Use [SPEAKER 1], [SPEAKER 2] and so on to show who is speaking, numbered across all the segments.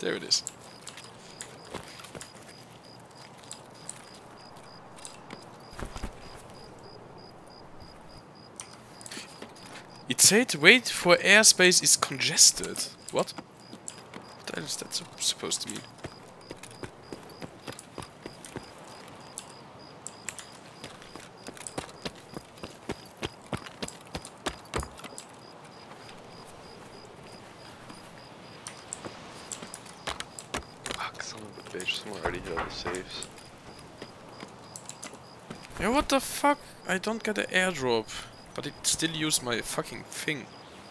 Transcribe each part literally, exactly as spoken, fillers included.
[SPEAKER 1] There it is. It said wait for airspace is congested. What? What the hell is that supposed to mean?
[SPEAKER 2] Fuck, son of a bitch, someone already hit all the safes.
[SPEAKER 1] Yeah, what the fuck? I don't get an airdrop. But it still used my fucking thing.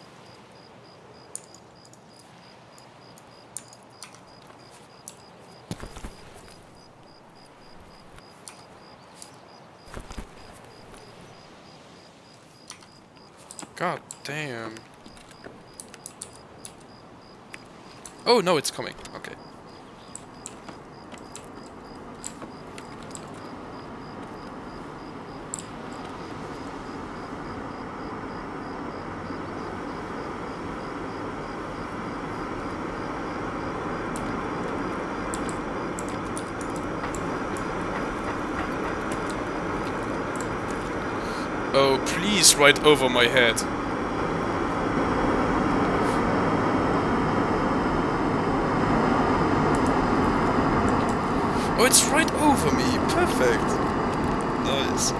[SPEAKER 1] God damn. Oh no, it's coming. Okay. Oh, please, right over my head. Oh, it's right over me. Perfect. Nice.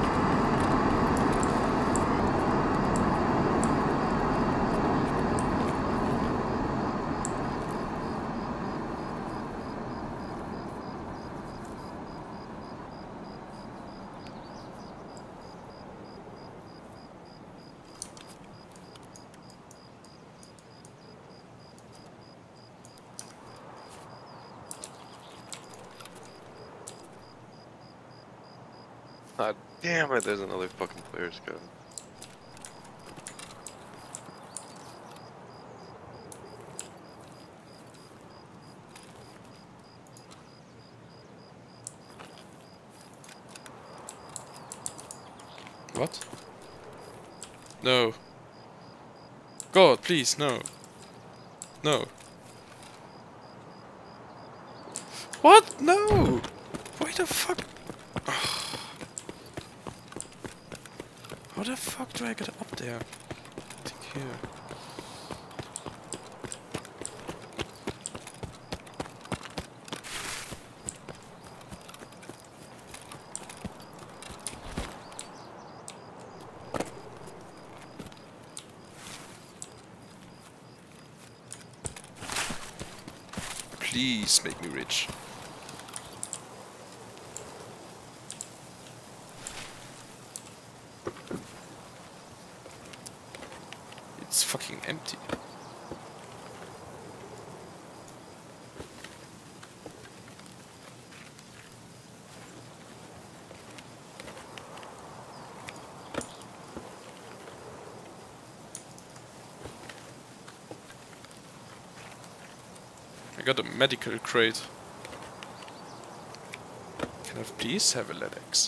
[SPEAKER 2] God damn it, there's another fucking player scouting.
[SPEAKER 1] What? No. God, please, no. No. What? No! Why the fuck? How the fuck do I get up there? I think here. Please make me rich. It's fucking empty. I got a medical crate. Can I please have a L E D X?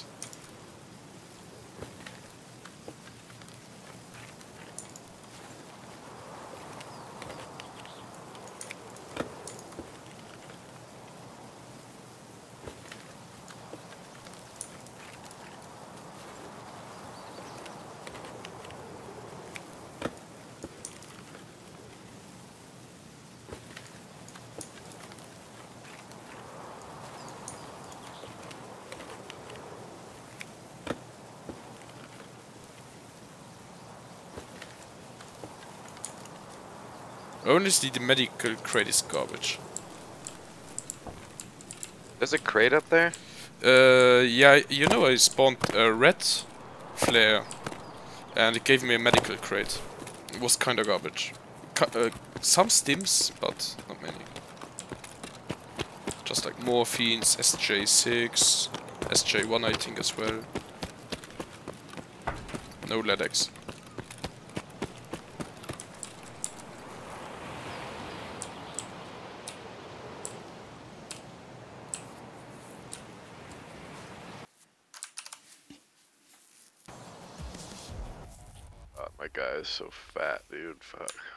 [SPEAKER 1] Honestly, the medical crate is garbage.
[SPEAKER 2] There's a crate up there?
[SPEAKER 1] Uh, yeah, you know I spawned a red flare and it gave me a medical crate. It was kinda garbage. Cu uh, some stims, but not many. Just like morphines, S J six, S J one I think as well. No L E D X.
[SPEAKER 2] Oh, my guy is so fat, dude. Fuck.